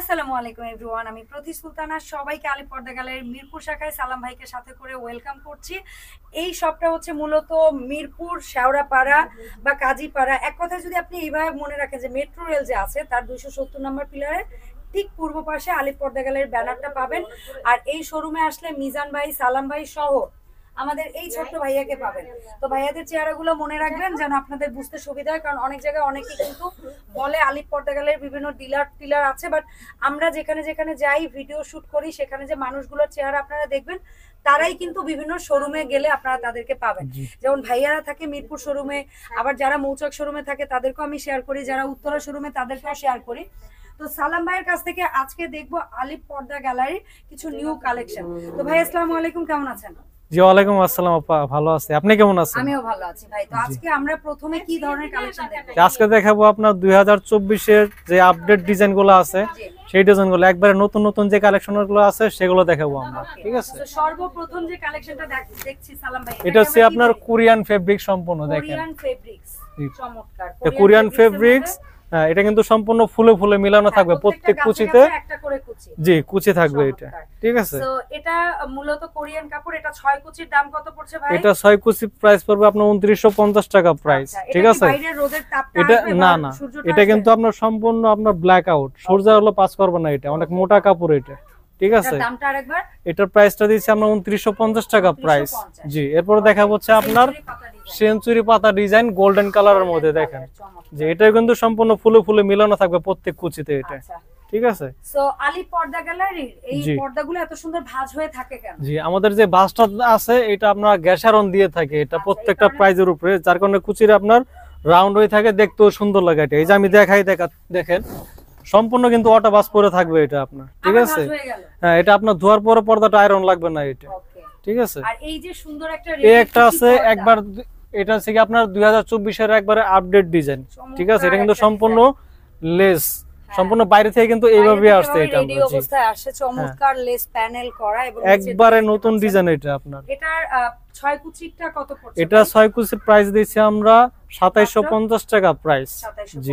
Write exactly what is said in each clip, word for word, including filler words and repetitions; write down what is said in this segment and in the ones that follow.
আসসালামু আলাইকুম এভরিওয়ান, আমি প্রতি সুলতানা সবাইকে আলী পর্দা গ্যালারির মিরপুর শাখায় সালাম ভাইকে সাথে করে ওয়েলকাম করছি। এই শপটা হচ্ছে মূলত মিরপুর শেওড়াপাড়া বা কাজীপাড়া, এক কথায় যদি আপনি এইভাবে মনে রাখেন যে মেট্রো রেল যে আছে তার দুইশো সত্তর নম্বর পিলারে ঠিক পূর্ব পাশে আলী পর্দা গ্যালারির ব্যানারটা পাবেন। আর এই শোরুমে আসলে মিজান ভাই, সালাম ভাই সহ আমাদের এই ছোট্ট ভাইয়াকে পাবেন। তো ভাইয়াদের চেহারাগুলো মনে রাখবেন যেন আপনাদের বুঝতে সুবিধা হয়, কারণ অনেক জায়গায় অনেকে কিন্তু বলে আলী পর্দা গ্যালারির বিভিন্ন ডিলার টিলার আছে, বাট আমরা যেখানে যেখানে যাই ভিডিও শুট করি সেখানে যে মানুষগুলোর চেহারা আপনারা দেখবেন তারাই কিন্তু বিভিন্ন শোরুমে গেলে আপনারা তাদেরকে পাবেন। যেমন ভাইয়ারা থাকে মিরপুর শোরুমে, আবার যারা মৌচাক শোরুমে থাকে তাদেরকেও আমি শেয়ার করি, যারা উত্তরা শোরুমে তাদেরকেও শেয়ার করি। তো সালাম ভাইয়ের কাছ থেকে আজকে দেখবো আলী পর্দা গ্যালারির কিছু নিউ কালেকশন। তো ভাই আসসালামু আলাইকুম, কেমন আছেন? জি ওয়ালাইকুম আসসালাম আপা, ভালো আছি, আপনি কেমন আছেন? আমিও ভালো আছি ভাই। তো আজকে আমরা প্রথমে কি ধরনের কালেকশন দেখব? আজকে দেখাবো আপনার দুই হাজার চব্বিশ এর যে আপডেট ডিজাইনগুলো আছে সেই ডিজাইনগুলো, একবারে নতুন নতুন যে কালেকশনগুলো আছে সেগুলো দেখাবো আমরা। ঠিক আছে, তো সর্বপ্রথম যে কালেকশনটা দেখছি সালাম ভাই, এটা হচ্ছে আপনার কোরিয়ান ফেব্রিক সম্পূর্ণ। দেখেন কোরিয়ান ফেব্রিক্স, চমৎকার কোরিয়ান ফেব্রিক্স। হ্যাঁ, এটা কিন্তু সম্পূর্ণ ফুলে ফুলে মিলানো থাকবে প্রত্যেক কুচিতে। একটা করে কুচি, জি কুচি থাকবে এটা। ঠিক আছে, তো এটা মূলত কোরিয়ান কাপড়। এটা ছয় কুচির দাম কত পড়ছে ভাই? এটা ছয় কুচি প্রাইস পড়বে আপনার উনত্রিশশো পঞ্চাশ টাকা প্রাইস। ঠিক আছে, এটা না না এটা কিন্তু আপনার সম্পূর্ণ আপনার ব্ল্যাক আউট, সূর্য হলো পাস করবে না, এটা অনেক মোটা কাপড় এটা। ঠিক আছে, দামটা আরেকবার, এটার প্রাইসটা দিচ্ছি আমরা উনত্রিশশো পঞ্চাশ টাকা প্রাইস। জি, এরপর দেখা হচ্ছে আপনার সেঞ্চুরি পাতা ডিজাইন গোল্ডেন কালারের মধ্যে। দেখেন যে এটা কিন্তু সম্পূর্ণ ফুলে ফুলে মিলানো থাকবে প্রত্যেক কুচিতে এটা। ঠিক আছে, সো আলী পর্দা গ্যালারির এই পর্দাগুলো এত সুন্দর ভাঁজ হয়ে থাকে কেন? জি, আমাদের যে ভাঁজটা আছে এটা আমরা গ্যাসারন দিয়ে থাকে এটা প্রত্যেকটা প্রাইজের উপরে, যার কারণে কুচির আপনার রাউন্ড হয়ে থাকে, দেখতেও সুন্দর লাগে এটা। এই যে আমি দেখাই, দেখা দেখেন সম্পূর্ণ কিন্তু ওটা ভাঁজ পরে থাকবে এটা আপনার। ঠিক আছে, হ্যাঁ এটা আপনার ধোয়ার পরে পর্দাটা আয়রন লাগবে না এটা। ঠিক আছে, আর এই যে সুন্দর একটা এই একটা আছে একবার, এটা হচ্ছে কি আপনার দুই হাজার চব্বিশ এর একবারে আপডেট ডিজাইন। ঠিক আছে, এটা কিন্তু সম্পূর্ণ লেস, সম্পূর্ণ বাইরে থেকে কিন্তু এইভাবে আসছে এটা। রেডি অবস্থায় আসছে, চমৎকার লেস প্যানেল করা এবং একবারে নতুন ডিজাইন এটা আপনার। এটার ছয় কুচিটা কত পড়ছে? এটা ছয় কুচির প্রাইস দিচ্ছি আমরা সাতাইশশো পঞ্চাশ টাকা প্রাইস। জি,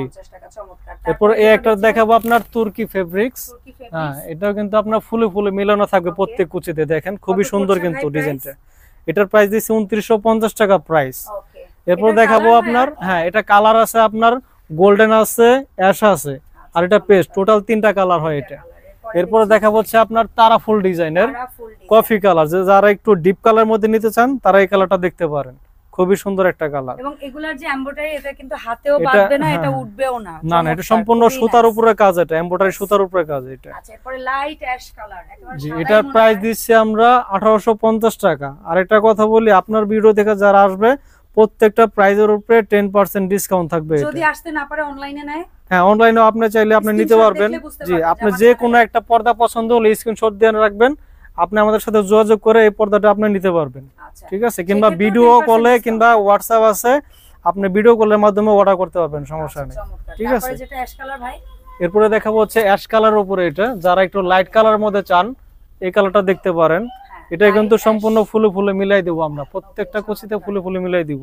এরপর এই একটা দেখাবো আপনার তুর্কি ফেব্রিক্স। হ্যাঁ, এটাও কিন্তু আপনার ফুলে ফুলে মিলানো থাকবে প্রত্যেক কুচিতে। দেখেন খুবই সুন্দর কিন্তু ডিজাইনটা। এটার প্রাইস দিচ্ছি উনত্রিশশো পঞ্চাশ টাকা প্রাইস। এরপর দেখাবো আপনার, হ্যাঁ এটা কালার আছে আপনার গোল্ডেন আছে, অ্যাশ আছে, আর এটা পেস্ট, টোটাল তিনটা কালার হয় এটা। এরপর দেখা হচ্ছে আপনার তারা ফুল ডিজাইনের কফি কালার, যে যারা একটু ডিপ কালার মধ্যে নিতে চান তারা এই কালারটা দেখতে পারেন, খুবই সুন্দর একটা কালার। এবং এগুলার যে এমব্রয়ডারি, এটা কিন্তু হাতেও বাঁধবে না, এটা উঠবেও না। না না, এটা সম্পূর্ণ সুতার উপরে কাজ, এটা এমব্রয়ডারি সুতার উপরে কাজ এটা। আচ্ছা, এরপর লাইট অ্যাশ কালার, একেবারে জি, এটার প্রাইস দিচ্ছি আমরা আঠারোশো পঞ্চাশ টাকা। আর একটা কথা বলি, আপনার ভিডিও দেখে যারা আসবে প্রত্যেকটা প্রাইজের উপরে দশ পার্সেন্ট ডিসকাউন্ট থাকবে। যদি আসতে না পারে অনলাইনে নেয়, হ্যাঁ অনলাইনেও আপনি চাইলে আপনি নিতে পারবেন। জি, আপনি যে কোনো একটা পর্দা পছন্দ হলে স্ক্রিনশট দিয়ে রাখবেন, আপনি আমাদের সাথে যোগাযোগ করে এই পর্দাটা আপনি নিতে পারবেন। ঠিক আছে, কিংবা ভিডিও কলে কিংবা হোয়াটসঅ্যাপ আছে, আপনি ভিডিও কলের মাধ্যমে অর্ডার করতে পারবেন, সমস্যা নেই। ঠিক আছে, যেটা অ্যাশ কালার ভাই, এরপরে দেখাবো হচ্ছে অ্যাশ কালারের উপরে এটা, যারা একটু লাইট কালারের মধ্যে চান এই কালারটা দেখতে পারেন। এটা কিন্তু সম্পূর্ণ ফুলে ফুলে মিলাই দেবো আমরা, প্রত্যেকটা কুচিতে ফুলে ফুলে মিলাই দিব।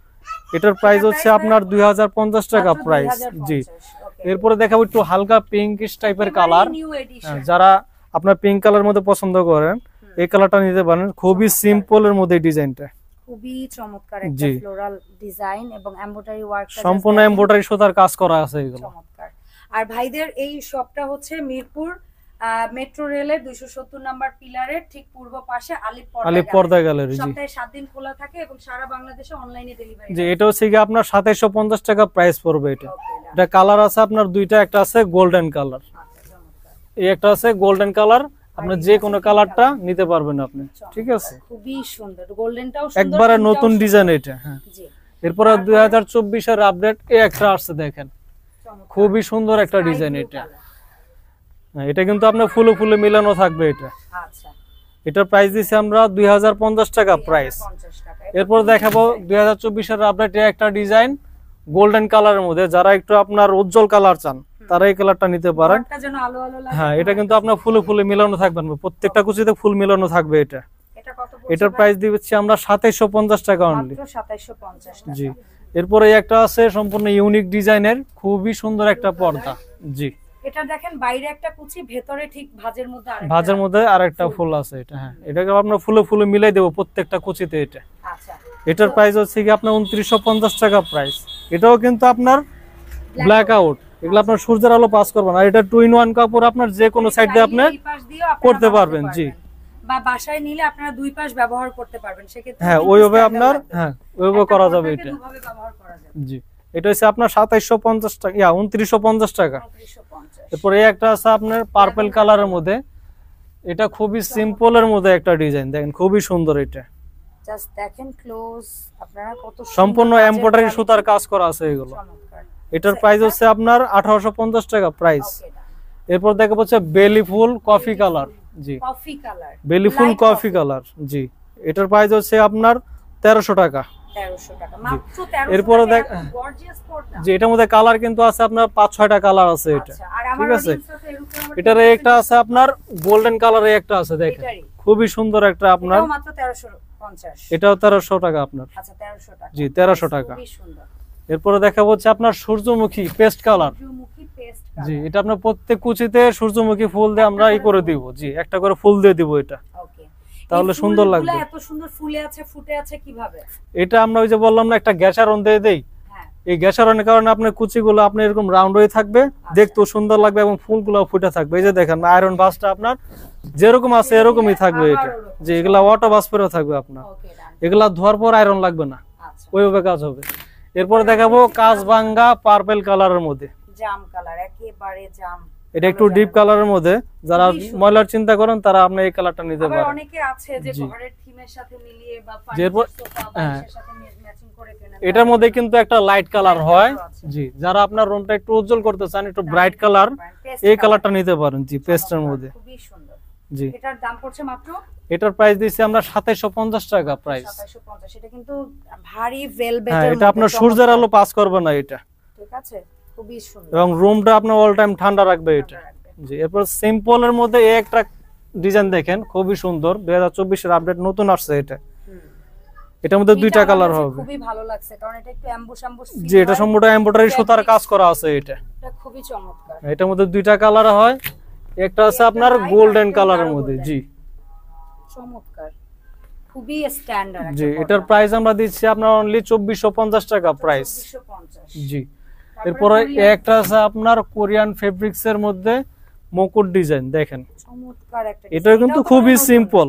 এটার প্রাইস হচ্ছে আপনার দুই হাজার পঞ্চাশ টাকা প্রাইস। জি, এরপরে দেখাবো একটু হালকা পিঙ্কিশ টাইপের কালার, যারা আপনার পিঙ্ক কালার মধ্যে পছন্দ করেন এই কালারটা নিতে পারেন। খুবই সিম্পল এর মধ্যে ডিজাইনটা, খুবই চমৎকার একটা ফ্লোরাল ডিজাইন এবং এমব্রয়ডারি ওয়ার্কটা সম্পূর্ণ এমব্রয়ডারি সুতার কাজ করা আছে এগুলো। চমৎকার। আর ভাইদের এই শপটা হচ্ছে মিরপুর মেট্রো রেলের দুইশো সত্তর নাম্বার পিলারের ঠিক পূর্ব পাশে আলী পর্দা গ্যালারি। সপ্তাহে সাত দিন খোলা থাকে এবং সারা বাংলাদেশে অনলাইনে ডেলিভারি। জি, এটা হচ্ছে কি আপনার সাতাইশশো পঞ্চাশ টাকা প্রাইস পড়বে এটা। এটা কালার আছে আপনার দুইটা, একটা আছে গোল্ডেন কালার, এই একটা আছে গোল্ডেন কালার, আপনি যে কোনো কালারটা নিতে পারবেন আপনি। ঠিক আছে, খুবই সুন্দর, গোল্ডেনটাও সুন্দর, একবারে নতুন ডিজাইন এটা। হ্যাঁ, জি, এরপর দুই হাজার চব্বিশ এর আপডেট এই একটা আসছে, দেখেন খুবই সুন্দর একটা ডিজাইন এটা। এটা কিন্তু আপনার ফুলে ফুলে মিলানো থাকবে এটা। আচ্ছা, এটার প্রাইস দিচ্ছি আমরা দুই হাজার পঞ্চাশ টাকা প্রাইস। এরপর দেখাবো দুই হাজার চব্বিশ এর আপডেট একটা ডিজাইন গোল্ডেন কালারের মধ্যে, যারা একটু আপনার উজ্জ্বল কালার চান তারা এই কালারটা নিতে পারেন। হ্যাঁ, এটা কিন্তু আপনার ফুলে ফুলে মিলানো থাকবে, প্রত্যেকটা কুচিতে ফুল মিলানো থাকবে এটা। এটার প্রাইস দিচ্ছি আমরা সাতাইশশো পঞ্চাশ টাকা অনলি। জি, এরপরে একটা আছে সম্পূর্ণ ইউনিক ডিজাইনের খুবই সুন্দর একটা পর্দা। জি, এটা দেখেন বাইরে একটা কুচি, ভেতরে ঠিক ভাঁজের মধ্যে আরেকটা, ভাঁজের মধ্যে আরেকটা ফুল আছে এটা। হ্যাঁ, এটাকে আমরা ফুলে ফুলে মিলাই দেব প্রত্যেকটা কুচিতে এটা। আচ্ছা, এটার প্রাইস হচ্ছে কি আপনার উনত্রিশশো পঞ্চাশ টাকা প্রাইস। এটাও কিন্তু আপনার ব্ল্যাক আউট, এগুলো আপনার সূর্যের আলো পাস করবে না। এটা টু ইন ওয়ান কাপড়, আপনার যে কোনো সাইড দিয়ে আপনি করতে পারবেন। জি, বা বাসায় নিলে আপনারা দুই পাশ ব্যবহার করতে পারবেন, সেক্ষেত্রে হ্যাঁ ওইভাবে আপনার হ্যাঁ ওইভাবে করা যাবে এটা। দুভাবে ব্যবহার করা যাবে। জি, এটা হচ্ছে আপনার সাতাইশশো পঞ্চাশ টাকা, ইয়া উনত্রিশশো পঞ্চাশ টাকা। এরপরে এই একটা আছে আপনার পার্পল কালারের মধ্যে, এটা খুবই সিম্পলের মধ্যে একটা ডিজাইন, দেখেন খুবই সুন্দর। এটা জাস্ট দেখেন ক্লোজ, আপনারা কত সম্পূর্ণ এমব্রয়ডারি সুতার কাজ করা আছে এগুলো। এটার প্রাইস হচ্ছে আপনার আঠারোশো পঞ্চাশ টাকা প্রাইস। এরপর দেখা হচ্ছে বেলি ফুল কফি কালার। জি, কফি কালার, বেলি ফুল কফি কালার। জি, এটার প্রাইস হচ্ছে আপনার তেরোশো টাকা। তেরোশো টাকা মাত্র। তেরোশো এরপরে দেখ, গর্জিয়াস পর্দা। জি, এটার মধ্যে কালার কিন্তু আছে আপনার পাঁচ ছয়টা কালার আছে এটা। ঠিক আছে, এটার একটা আছে আপনার গোল্ডেন কালারে একটা আছে, দেখেন খুবই সুন্দর একটা আপনার। এটাও মাত্র তেরোশো পঞ্চাশ। এটাও তেরোশো টাকা আপনার। আচ্ছা, তেরোশো টাকা। জি, তেরোশো টাকা। খুবই সুন্দর। এরপরে দেখা হচ্ছে আপনার সূর্যমুখী পেস্ট কালার। সূর্যমুখী পেস্ট কালার। জি, এটা আপনার প্রত্যেক কুচিতে সূর্যমুখী ফুল দিয়ে আমরা ই করে দিব। জি, একটা করে ফুল দিয়ে দিব এটা। ওকে, তাহলে সুন্দর লাগবে। এত সুন্দর ফুলে আছে, ফুটে আছে কিভাবে? এটা আমরা ওই যে বললাম না একটা গ্যাসারন দিয়ে দেই। হ্যাঁ, এই গ্যাসারনের কারণে আপনার কুচিগুলো আপনার এরকম রাউন্ড হয়ে থাকবে, দেখতেও সুন্দর লাগবে এবং ফুলগুলো ফুটে থাকবে। এই যে দেখেন আয়রন বাসটা আপনার যেরকম আছে এরকমই থাকবে এটা। যে এগুলা ওয়াটার বাস পরেও থাকবে আপনার, এগুলা ধোয়ার পর আয়রন লাগবে না, ওইভাবে কাজ হবে। এরপরে দেখাবো কাঁচভাঙ্গা পার্পল কালারের মধ্যে, জাম কালার, একেবারে জাম। এটা একটু ডিপ কালারের মধ্যে, যারা ময়লার চিন্তা করেন তারা আপনি এই কালারটা নিতে পারেন। আবার অনেকে আছে যে ঘরের থিমের সাথে মিলিয়ে বা ফার্নিচার সোফা বা এর সাথে ম্যাচিং করে কেনেন। এটার মধ্যে কিন্তু একটা লাইট কালার হয়। জি, যারা আপনার রুমটা একটু উজ্জ্বল করতে চান, একটু ব্রাইট কালার, এই কালারটা নিতে পারেন। জি, পেস্টের মধ্যে খুবই সুন্দর। জি, এটার দাম পড়ছে মাত্র, এটার প্রাইস দিয়েছি আমরা সাতাইশশো পঞ্চাশ টাকা প্রাইস। সাতাইশশো পঞ্চাশ। এটা কিন্তু ভারী ভেলভেটের মধ্যে, এটা আপনার সূর্যের আলো পাস করবে না এটা। ঠিক আছে, খুবই সুন্দর এবং রুমটা আপনার অল টাইম ঠান্ডা রাখবে এটা। জি, এরপর সিম্পলের মধ্যে এই একটা ডিজাইন দেখেন খুবই সুন্দর, দুই হাজার চব্বিশ এর আপডেট নতুন আসছে এটা। এটার মধ্যে দুইটা কালার হবে। খুবই ভালো লাগছে কারণ এটা একটু অ্যাম্বুশ অ্যাম্বুশ ফিল। জি, এটা সম্পূর্ণ এমব্রয়ডারি সুতার কাজ করা আছে এটা। এটা খুবই চমৎকার। এটার মধ্যে দুইটা কালার হয়, একটা আছে আপনার গোল্ডেন কালারের মধ্যে। জি, চমৎকার, খুবই স্ট্যান্ডার্ড। জি, এটার প্রাইস আমরা দিচ্ছি আপনার অনলি চব্বিশশো পঞ্চাশ টাকা প্রাইস। চব্বিশশো পঞ্চাশ। জি, এরপরে একটা আছে আপনার কোরিয়ান ফেব্রিক্স এর মধ্যে মুকুট ডিজাইন, দেখেন চমৎকার একটা। এটা কিন্তু খুবই সিম্পল,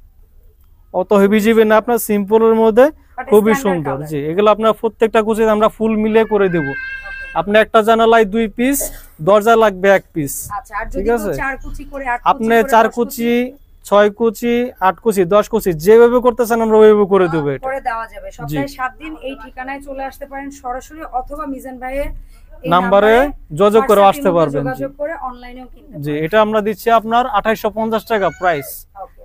অত হেভি জিবি না, আপনার সিম্পলের মধ্যে খুবই সুন্দর। জি, এগুলো আপনার প্রত্যেকটা কুচিতে আমরা ফুল মিলে করে দেব। আপনি একটা জানালায় দুই পিস, দরজা লাগবে এক পিস। আচ্ছা, আর যদি কেউ চার কুচি করে আট কুচি, আপনি চার কুচি, ছয় কুচি, আট কুচি, দশ কুচি যেভাবে করতে চান আমরা ওইভাবে করে দেব। এটা করে দেওয়া যাবে। সপ্তাহে সাত দিন এই ঠিকানায় চলে আসতে পারেন সরাসরি, অথবা মিজান ভাইয়ের নাম্বারে যোগাযোগ করে আসতে পারবেন। যোগাযোগ করে অনলাইনেও কিনতে পারবেন। জি, এটা আমরা দিচ্ছি আপনার আঠাইশশো পঞ্চাশ টাকা প্রাইস। ওকে,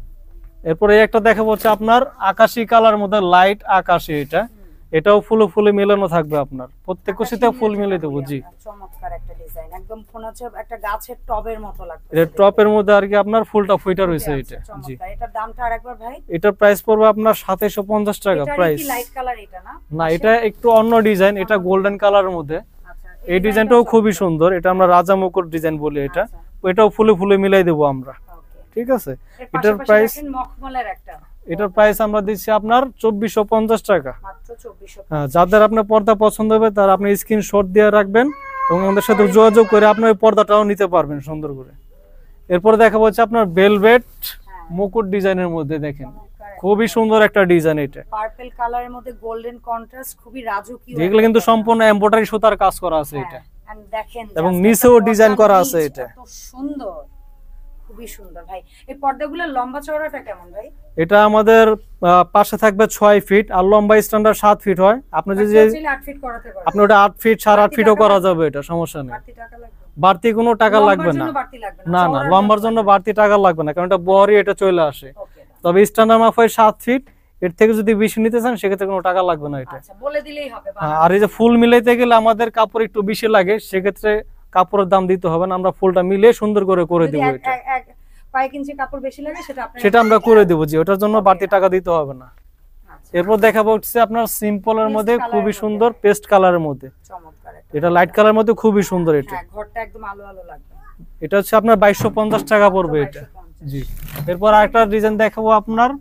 এরপরে একটা দেখাবো হচ্ছে আপনার আকাশী কালার মধ্যে, লাইট আকাশী। এটা এটাও ফুলে ফুলে মিলানো থাকবে আপনার, প্রত্যেক কুচিতে ফুল মিলে দেবো। জি, চমৎকার একটা ডিজাইন, একদম মনে হচ্ছে একটা গাছের টবের মতো লাগছে। এটা টপের মধ্যে আর কি আপনার ফুলটা ফুইটা রয়েছে এটা। জি, এটার দামটা আরেকবার ভাই। এটার প্রাইস পড়বে আপনার সাতাইশশো পঞ্চাশ টাকা প্রাইস। এটা কি লাইট কালার এটা না? না, এটা একটু অন্য ডিজাইন, এটা গোল্ডেন কালারের মধ্যে। আচ্ছা, এই ডিজাইনটাও খুবই সুন্দর, এটা আমরা রাজা মুকুট ডিজাইন বলি এটা। এটাও ফুলে ফুলে মিলাই দেবো আমরা। ঠিক আছে, এটার প্রাইস, মখমলের একটা, এটার প্রাইস আমরা দিচ্ছি আপনার চব্বিশশো পঞ্চাশ টাকা। মাত্র চব্বিশশো। হ্যাঁ, যাদের আপনার পর্দা পছন্দ হবে তারা আপনি স্ক্রিনশট দিয়ে রাখবেন এবং আমাদের সাথে যোগাযোগ করে আপনি ওই পর্দাটাও নিতে পারবেন সুন্দর করে। এরপর দেখাবো হচ্ছে আপনার ভেলভেট মুকুট ডিজাইনের মধ্যে, দেখেন খুবই সুন্দর একটা ডিজাইন। এটা পার্পল কালারের মধ্যে গোল্ডেন কন্ট্রাস্ট, খুবই রাজকীয়। এগুলো কিন্তু সম্পূর্ণ এমব্রয়ডারি সুতার কাজ করা আছে এটা, এন্ড দেখেন এবং নিচেও ডিজাইন করা আছে এটা। কত সুন্দর, খুবই সুন্দর ভাই। এই পর্দাগুলোর লম্বা চওড়াটা কেমন ভাই? এটা আমাদের পাশে থাকবে ছয় ফিট আর লম্বা স্ট্যান্ডার্ড সাত ফিট হয়। আপনি যদি আট ফিট করাতে পারেন, আপনি ওটা আট ফিট সাড়ে আট ফিটও করা যাবে, এটা সমস্যা নেই। বাড়তি টাকা লাগবে? বাড়তি কোনো টাকা লাগবে না। না না, লম্বার জন্য বাড়তি টাকা লাগবে না, কারণ এটা বহরই এটা চলে আসে। তবে স্ট্যান্ডার্ড মাপ হয় সাত ফিট, এর থেকে যদি বেশি নিতে চান সেক্ষেত্রে কোনো টাকা লাগবে না এটা। আচ্ছা, বলে দিলেই হবে। আর এই যে ফুল মিলাইতে গেলে আমাদের কাপড় একটু বেশি লাগে, সেক্ষেত্রে কাপড়ের দাম দিতে হবে না, আমরা ফুলটা মিলিয়ে সুন্দর করে করে দেব। এটা কয়েক ইঞ্চি কাপড় বেশি লাগে সেটা আপনি, সেটা আমরা করে দেব। জি, ওটার জন্য বাড়তি টাকা দিতে হবে না। এরপর দেখাবো হচ্ছে আপনার সিম্পলের মধ্যে খুবই সুন্দর পেস্ট কালারের মধ্যে। চমৎকার এটা লাইট কালার মধ্যে খুবই সুন্দর। এটা হ্যাঁ, ঘরটা একদম আলো আলো লাগবে। এটা হচ্ছে আপনার বাইশশো পঞ্চাশ টাকা পড়বে এটা। জি, এরপর আরেকটা ডিজাইন দেখাবো আপনার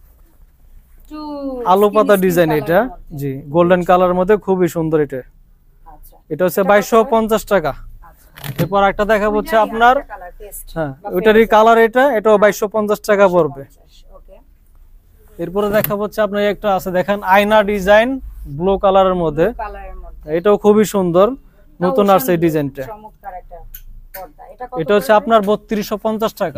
আলু পাতা ডিজাইন। এটা জি গোল্ডেন কালার মধ্যে খুবই সুন্দর। এটা আচ্ছা, এটা হচ্ছে বাইশশো পঞ্চাশ টাকা। এরপর একটা দেখাবো হচ্ছে আপনার, হ্যাঁ ওইটারই কালার, এটা এটাও বাইশশো পঞ্চাশ টাকা পড়বে। এরপরে দেখাবো হচ্ছে আপনার একটা আছে দেখেন আয়না ডিজাইন ব্লু কালারের মধ্যে, এটাও খুবই সুন্দর, নতুন আসছে এই ডিজাইনটা। এটা হচ্ছে আপনার বত্রিশশো পঞ্চাশ টাকা।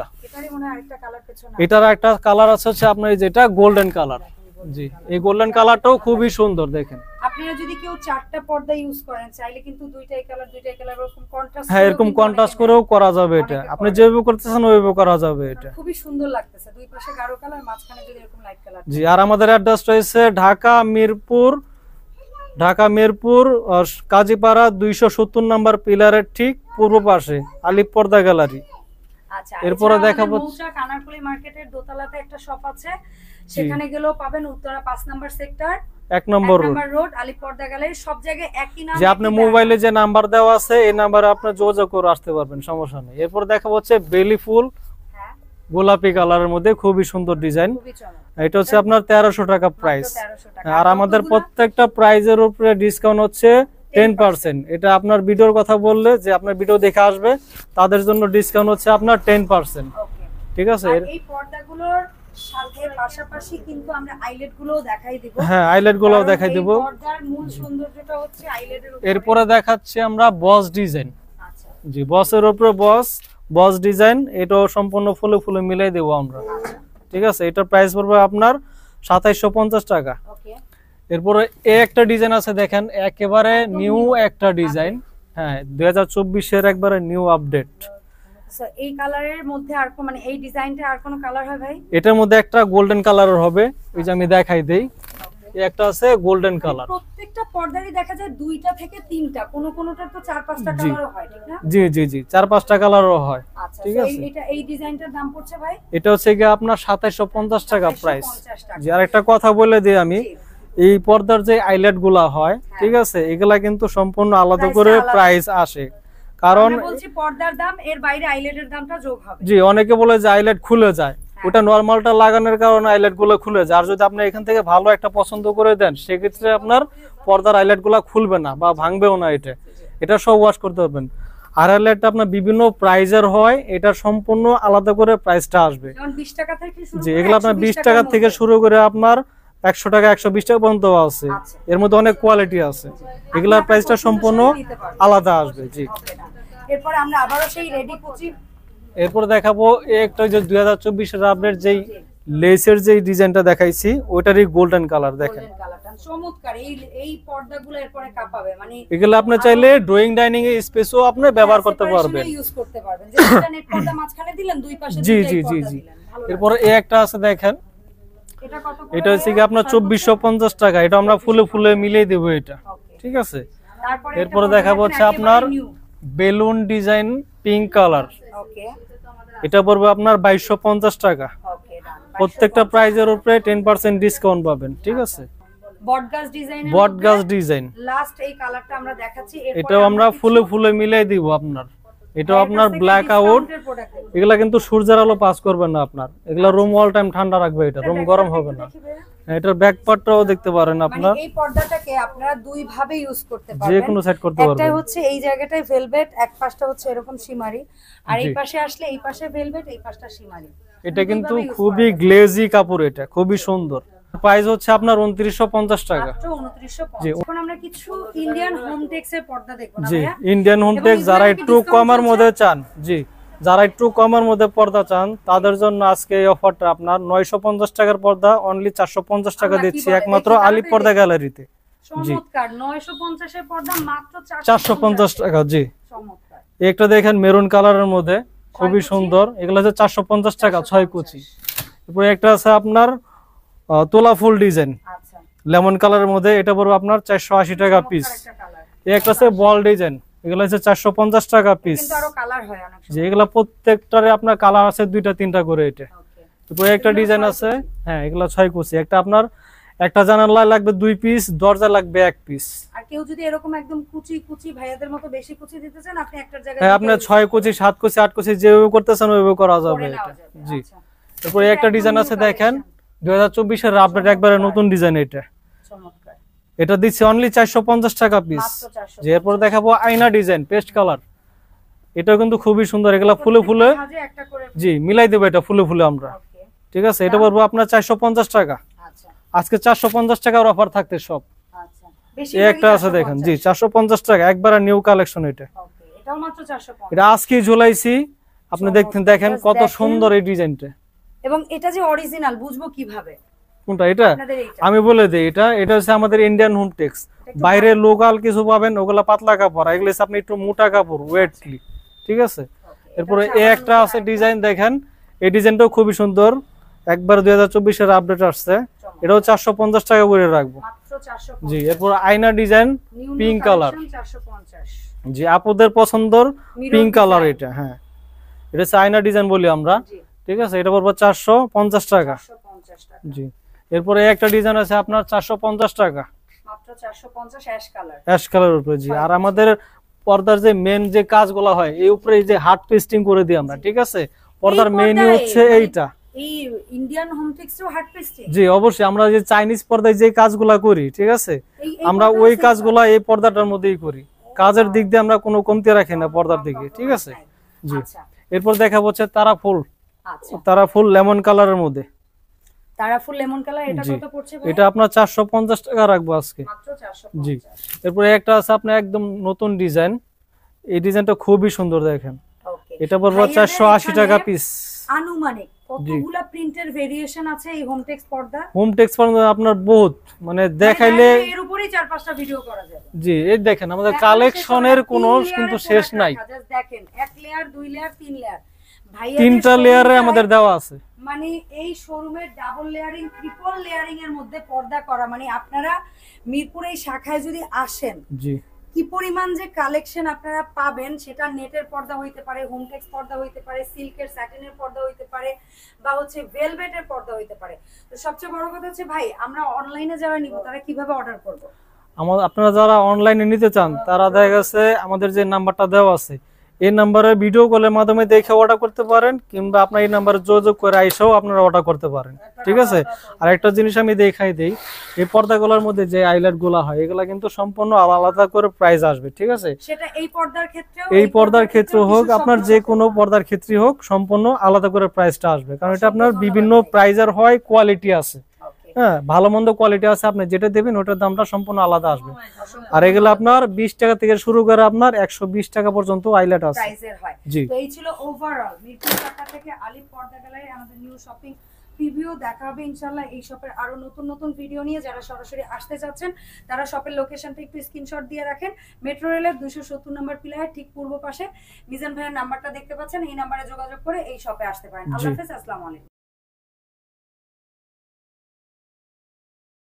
এটার একটা কালার আছে হচ্ছে আপনার যেটা গোল্ডেন কালার। জি, এই গোল্ডেন কালারটাও খুবই সুন্দর। দেখেন আপনারা যদি কেউ চারটা পর্দা ইউজ করেন চাইলে কিন্তু দুইটাই কালার দুইটাই কালার এরকম কন্ট্রাস্ট, হ্যাঁ এরকম কন্ট্রাস্ট করেও করা যাবে। এটা আপনি যেভাবে করতেছেন ওইভাবে করা যাবে। এটা খুবই সুন্দর লাগতেছে, দুই পাশে গাঢ় কালার, মাঝখানে যদি এরকম লাইট কালার। জি, আর আমাদের অ্যাড্রেস রয়েছে ঢাকা মিরপুর, ঢাকা মিরপুর কাজীপাড়া দুইশো সত্তর নম্বর পিলারের ঠিক পূর্ব পাশে আলিপ পর্দা গ্যালারি। আচ্ছা, এরপরে দেখাবো মৌচাক আনারকলি মার্কেটের দোতলাতে একটা শপ আছে, সেখানে গেলেও পাবেন উত্তরা পাঁচ নম্বর সেক্টর এক নম্বর রোড আলিপ পর্দা গ্যালারি। সব জায়গায় একই নাম। যে আপনি মোবাইলে যে নাম্বার দেওয়া আছে এই নাম্বারে আপনি যোগাযোগ করে আসতে পারবেন, সমস্যা নেই। এরপর দেখাবো হচ্ছে বেলি ফুল গোলাপি কালারের মধ্যে খুবই সুন্দর ডিজাইন। এটা হচ্ছে আপনার তেরোশো টাকা প্রাইস। আর আমাদের প্রত্যেকটা প্রাইজের উপরে ডিসকাউন্ট হচ্ছে টেন পার্সেন্ট। এটা আপনার ভিডিওর কথা বললে যে আপনার ভিডিও দেখে আসবে তাদের জন্য ডিসকাউন্ট হচ্ছে আপনার টেন পার্সেন্ট। ঠিক আছে, এই পর্দাগুলোর সাথে পাশাপাশি কিন্তু আমরা আইলেট গুলোও দেখাই দিব। হ্যাঁ আইলেট গুলোও দেখাই দিব। পর্দার মূল সৌন্দর্যটা হচ্ছে আইলেটের উপরে। এরপরে দেখাচ্ছি আমরা বস ডিজাইন। আচ্ছা, জি বসের উপরে বস বস ডিজাইন, এটাও সম্পূর্ণ ফুলে ফুলে মিলাই দেবো আমরা। ঠিক আছে, এটার প্রাইস পড়বে আপনার সাতাইশশো পঞ্চাশ টাকা। এরপরে এ একটা ডিজাইন আছে দেখেন, একেবারে নিউ একটা ডিজাইন। হ্যাঁ দুই হাজার চব্বিশের একবারে নিউ আপডেট। এই কালারের মধ্যে আর কোন মানে এই ডিজাইনটা আর কোন কালার হয় ভাই? এটার মধ্যে একটা গোল্ডেন কালারের হবে, ওই যে আমি দেখাই দেই। এই একটা আছে গোল্ডেন কালার। প্রত্যেকটা পর্দারই দেখা যায় দুইটা থেকে তিনটা, কোন কোনটা তো চার পাঁচটা কালারও হয়, ঠিক না? জি জি জি, চার পাঁচটা কালারও হয়। আচ্ছা, ঠিক আছে। এটা এই ডিজাইনটার দাম পড়ছে ভাই? এটা হচ্ছে কি আপনার সাতাইশশো পঞ্চাশ টাকা প্রাইস। জি, আর একটা কথা বলে দিই আমি, এই পর্দার যে আইলেট গুলা হয়, ঠিক আছে, এগুলা কিন্তু সম্পূর্ণ আলাদা করে প্রাইস আসে। কারণ বলছি পর্দার দাম এর বাইরে আইলেটের দামটা যোগ হবে। জি, অনেকে বলে যে আইলেট খুলে যায়, ওটা নরমালটা লাগানোর কারণে আইলেট গুলো খুলে যায়। আর যদি আপনি এখান থেকে ভালো একটা পছন্দ করে দেন সেক্ষেত্রে আপনার পর্দার আইলেট গুলা খুলবে না বা ভাঙবেও না। এটা এটা সব ওয়াশ করতে পারবেন। আর আইলেট আপনার বিভিন্ন প্রাইজের হয়, এটা সম্পূর্ণ আলাদা করে প্রাইসটা আসবে। যেমন বিশ টাকা থেকে শুরু করে জি, এগুলো আপনার বিশ টাকা থেকে শুরু করে আপনার একশো টাকা একশো বিশ টাকা পর্যন্ত আছে। এর মধ্যে অনেক কোয়ালিটি আছে, এগুলার প্রাইসটা সম্পূর্ণ আলাদা আসবে। জি, এরপর আমরা আবারো সেই রেডি কুচি। এরপর দেখাবো একটা যে দুই হাজার চব্বিশের আপডেট যেই লেসের যে ডিজাইনটা দেখাইছি ওইটারই গোল্ডেন কালার। দেখেন চমৎকার, এই এই পর্দাগুলো এরপরে কাপাবে, মানে এগুলো আপনি চাইলে ড্রয়িং ডাইনিং এর স্পেসও আপনি ব্যবহার করতে পারবেন, ইউজ করতে পারবেন। যেটা নেট পর্দা মাঝখানে দিলেন, দুই পাশে জি জি জি জি। এরপর এই একটা আছে দেখেন, এটা কত করে? এটা হচ্ছে কি আপনার চব্বিশশো পঞ্চাশ টাকা। এটা আমরা ফুলে ফুলে মিলিয়ে দেব এটা। ঠিক আছে, এরপরে দেখাবো হচ্ছে আপনার balloon design pink colour. Okay, এটা পড়বে আপনার বাইশশো পঞ্চাশ টাকা। প্রত্যেকটা প্রাইজের উপরে টেন পার্সেন্ট ডিসকাউন্ট পাবেন। ঠিক আছে, বটগাছ ডিজাইন, বটগাছ ডিজাইন লাস্ট এই কালারটা আমরা দেখাচ্ছি। এটাও আমরা ফুলে ফুলে মিলাই দিব আপনার। এটাও আপনার ব্ল্যাক আউট, এগুলা কিন্তু সূর্যের আলো পাস করবে না আপনার, এগুলা রুম অল টাইম ঠান্ডা রাখবে, এটা রুম গরম হবে না। এটার ব্যাক পার্টটাও দেখতে পারেন আপনারা। মানে এই পর্দাটাকে আপনারা দুই ভাবে ইউজ করতে পারবেন, যে কোনো সেট করতে পারবেন। একটা হচ্ছে এই জায়গাটায় ভেলভেট, এক পাশটা হচ্ছে এরকম শিমারি, আর এই পাশে আসলে এই পাশে ভেলভেট, এই পাশটা শিমারি। এটা কিন্তু খুবই গ্লেজি কাপড়, এটা খুবই সুন্দর। প্রাইস হচ্ছে আপনার উনত্রিশশো পঞ্চাশ টাকা। মাত্র উনত্রিশশো পঞ্চাশ। এখন আমরা কিছু ইন্ডিয়ান হোমটেক্স এর পর্দা দেখব না? জি, ইন্ডিয়ান হোমটেক্স যারা একটু কমের মধ্যে চান, জি যারা একটু কমের মধ্যে পর্দা চান তাদের জন্য আজকে এই অফারটা আপনার নয়শো পঞ্চাশ টাকার পর্দা অনলি চারশো পঞ্চাশ টাকা দিচ্ছি একমাত্র আলিপ পর্দা গ্যালারিতে। চমৎকার, নয়শো পঞ্চাশ এর পর্দা মাত্র চারশো পঞ্চাশ টাকা। জি, চমৎকার। একটা দেখেন মেরুন কালারের মধ্যে খুবই সুন্দর, এগুলো হচ্ছে চারশো পঞ্চাশ টাকা ছয় কুচি। এরপরে একটা আছে আপনার তোলা ফুল ডিজাইন লেমন কালারের মধ্যে, এটা পড়বে আপনার চারশো আশি টাকা পিস। এই একটা আছে বল ডিজাইন, এগুলো হচ্ছে চারশো পঞ্চাশ টাকা পিস। যে এগুলা প্রত্যেকটারে আপনার কালার আছে দুইটা তিনটা করে। এটা তারপরে একটা ডিজাইন আছে, হ্যাঁ এগুলা ছয় কুচি। একটা আপনার একটা জানালা লাগবে দুই পিস, দরজা লাগবে এক পিস। আর কেউ যদি এরকম একদম কুচি কুচি ভাইয়াদের মতো বেশি কুচি দিতে চান আপনি একটার জায়গায় হ্যাঁ আপনি ছয় কুচি সাত কুচি আট কুচি যেভাবে করতেছেন ওইভাবে করা যাবে এটা। জি তারপরে একটা ডিজাইন আছে দেখেন দুই হাজার চব্বিশ এর আপডেট একবারে নতুন ডিজাইন এটা। চমৎকার। এটা দিচ্ছি অনলি চারশো পঞ্চাশ টাকা পিস। যে এরপর দেখাবো আয়না ডিজাইন পেস্ট কালার, এটাও কিন্তু খুবই সুন্দর। এগুলা ফুলে ফুলে জি মিলাই দেবো এটা ফুলে ফুলে আমরা, ঠিক আছে। এটা পড়বো আপনার চারশো পঞ্চাশ টাকা। আজকে চারশো পঞ্চাশ টাকার অফার থাকতে সব। এই একটা আছে দেখেন জি চারশো পঞ্চাশ টাকা একবারে নিউ কালেকশন এটা। এটাও মাত্র চারশো পঞ্চাশ। এটা আজকেই ঝুলাইছি, আপনি দেখতেন দেখেন কত সুন্দর এই ডিজাইনটা। এবং এটা যে অরিজিনাল বুঝবো কিভাবে? কোনটা এটা আমি বলে দেই, এটা এটা হচ্ছে আমাদের ইন্ডিয়ান হোমটেক্স। বাইরে লোকাল কিছু পাবেন ওগুলা পাতলা কাপড়, এগুলো আপনি একটু মোটা কাপড় ওয়েটলি, ঠিক আছে। এরপরে এই একটা আছে ডিজাইন দেখেন, এই ডিজাইনটাও খুবই সুন্দর, একবার দুই হাজার চব্বিশ এর আপডেট আসছে। এটাও চারশো পঞ্চাশ টাকা করে রাখবো জি। এরপর আয়না ডিজাইন পিঙ্ক কালার, জি আপুদের পছন্দর পিঙ্ক কালার এটা। হ্যাঁ এটা হচ্ছে আয়না ডিজাইন বলি আমরা, ঠিক আছে। এটা পড়বো চারশো পঞ্চাশ টাকা জি। এরপরে একটা ডিজাইন আছে আপনার চারশো পঞ্চাশ টাকা মাত্র চারশো পঞ্চাশ অ্যাশ কালার, অ্যাশ কালারের উপরে জি। আর আমাদের পর্দার যে মেন যে কাজগুলো হয় এই উপরে এই যে হার্ড পেস্টিং করে দিই আমরা, ঠিক আছে। পর্দার মেইনই হচ্ছে এইটা, এই ইন্ডিয়ান হোমটেক্সও হার্ড পেস্টিং জি অবশ্যই। আমরা যে চাইনিজ পর্দায় যে কাজগুলা করি, ঠিক আছে, আমরা ওই কাজগুলা এই পর্দাটার মধ্যেই করি। কাজের দিক দিয়ে আমরা কোনো কমতি রাখি না পর্দার দিকে, ঠিক আছে জি। এরপর দেখা হচ্ছে তারা ফুল, তারা ফুল লেমন কালারের মধ্যে। তারা ফুল লেমন কালার, এটা কত পড়ছে ভাই? এটা আপনার চারশো পঞ্চাশ টাকা রাখবো আজকে মাত্র চারশো পঞ্চাশ জি। এরপরে একটা আছে আপনার একদম নতুন ডিজাইন, এই ডিজাইনটা খুবই সুন্দর দেখেন। এটা পড়বে চারশো আশি টাকা পিস। আনুমানিক কতগুলা প্রিন্টের ভেরিয়েশন আছে এই হোমটেক্স পর্দা? হোমটেক্স পর্দা আপনার বহুত, মানে দেখাইলে এর উপরেই চার পাঁচটা ভিডিও করা যাবে জি। এই দেখেন আমাদের কালেকশনের কোনো কিন্তু শেষ নাই। দেখেন এক লেয়ার দুই লেয়ার তিন লেয়ার ভাইয়া তিনটা লেয়ারে আমাদের দেওয়া আছে। মানে এই শোরুমের ডাবল লেয়ারিং ট্রিপল লেয়ারিং এর মধ্যে পর্দা করা, মানে আপনারা মিরপুর এই শাখায় যদি আসেন জি কি পরিমাণ যে কালেকশন আপনারা পাবেন, সেটা নেটের পর্দা হইতে পারে, হোমটেক্স পর্দা হইতে পারে, সিল্কের স্যাটিনের পর্দা হইতে পারে, বা হচ্ছে ভেলভেটের পর্দা হইতে পারে। তো সবচেয়ে বড় কথা হচ্ছে ভাই আমরা অনলাইনে যারা নিব তারা কিভাবে অর্ডার করব? আমাদের আপনারা যারা অনলাইনে নিতে চান তারা দেখা গেছে আমাদের যে নাম্বারটা দেওয়া আছে এই নাম্বারে ভিডিও কলের মাধ্যমে দেখে অর্ডার করতে পারেন, কিংবা আপনার এই নাম্বারে যোগাযোগ করে আইসাও আপনারা অর্ডার করতে পারেন, ঠিক আছে। আর একটা জিনিস আমি দেখাই দেই, এই পর্দাগুলোর মধ্যে যে আইলাইট গুলা হয় এগুলা কিন্তু সম্পূর্ণ আলাদা করে প্রাইস আসবে, ঠিক আছে। সেটা এই পর্দার ক্ষেত্রেও এই পর্দার ক্ষেত্রে হোক আপনার যে কোনো পর্দার ক্ষেত্রে হোক সম্পূর্ণ আলাদা করে প্রাইসটা আসবে, কারণ এটা আপনার বিভিন্ন প্রাইজের হয়, কোয়ালিটি আছে, হ্যাঁ ভালো মন্দ কোয়ালিটি আছে। আপনি যেটা দেবেন ওটার দামটা সম্পূর্ণ আলাদা আসবে। আর এগুলো আপনার বিশ টাকা থেকে শুরু করে আপনার একশো বিশ টাকা পর্যন্ত আইলেট আছে প্রাইসের হয়। তো এই ছিল ওভারঅল মিরপুর ঢাকা থেকে আলিফ পর্দা গ্যালারি আমাদের নিউ শপিং প্রিভিউ। দেখা হবে ইনশাআল্লাহ এই শপের আরো নতুন নতুন ভিডিও নিয়ে। যারা সরাসরি আসতে যাচ্ছেন তারা শপের লোকেশনটা একটু স্ক্রিনশট দিয়ে রাখেন। মেট্রো রেলের দুইশো সত্তর নম্বর পিলারের ঠিক পূর্ব পাশে মিজান ভাইয়ের নাম্বারটা দেখতে পাচ্ছেন, এই নাম্বারে যোগাযোগ করে এই শপে আসতে পারেন। আল্লাহ হাফেজ, আসসালামু আলাইকুম।